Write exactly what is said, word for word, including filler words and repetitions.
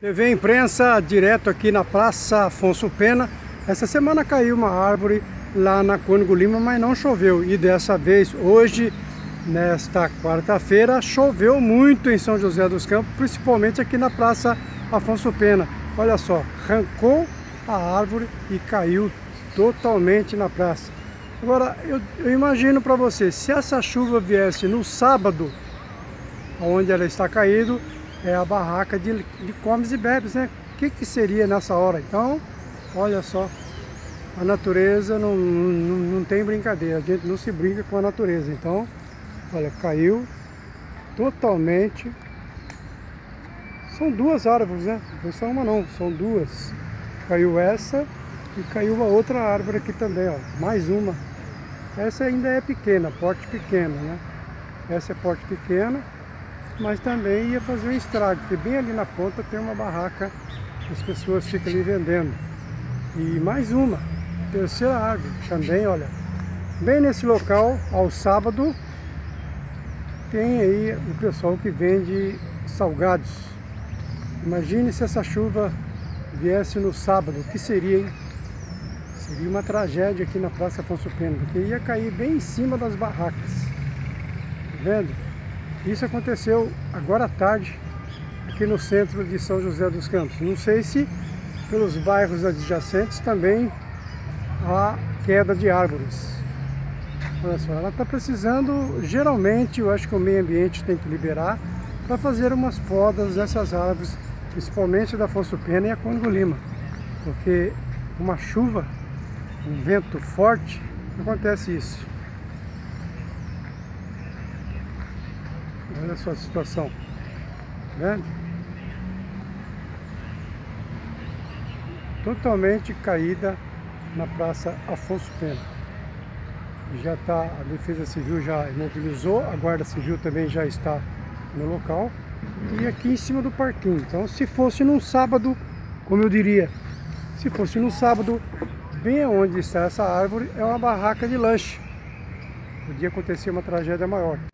T V Imprensa, direto aqui na Praça Afonso Pena. Essa semana caiu uma árvore lá na Cônigo Lima, mas não choveu. E dessa vez, hoje, nesta quarta-feira, choveu muito em São José dos Campos, principalmente aqui na Praça Afonso Pena. Olha só, arrancou a árvore e caiu totalmente na praça. Agora, eu, eu imagino para você, se essa chuva viesse no sábado, onde ela está caído, é a barraca de, de comes e bebes, né? O que, que seria nessa hora? Então, olha só, a natureza não, não, não tem brincadeira, a gente não se brinca com a natureza. Então, olha, caiu totalmente. São duas árvores, né? Não são uma não, são duas. Caiu essa e caiu uma outra árvore aqui também, ó. Mais uma. Essa ainda é pequena, porte pequeno, né? Essa é porte pequeno, mas também ia fazer um estrago, porque bem ali na ponta tem uma barraca, as pessoas ficam ali vendendo. E mais uma, terceira árvore, também, olha, bem nesse local, ao sábado, tem aí o pessoal que vende salgados. Imagine se essa chuva viesse no sábado, o que seria, hein? Seria uma tragédia aqui na Praça Afonso Pena, porque ia cair bem em cima das barracas. Tá vendo? Isso aconteceu agora à tarde, aqui no centro de São José dos Campos. Não sei se pelos bairros adjacentes também há queda de árvores. Olha só, ela está precisando, geralmente, eu acho que o meio ambiente tem que liberar para fazer umas podas nessas árvores, principalmente da Afonso Pena e a Cônigo Lima. Porque uma chuva, um vento forte, acontece isso. Olha só a situação, tá vendo? Totalmente caída na Praça Afonso Pena. Já está, a Defesa Civil já imobilizou, a Guarda Civil também já está no local. E aqui em cima do parquinho. Então, se fosse num sábado, como eu diria, se fosse num sábado, bem onde está essa árvore, é uma barraca de lanche. Podia acontecer uma tragédia maior.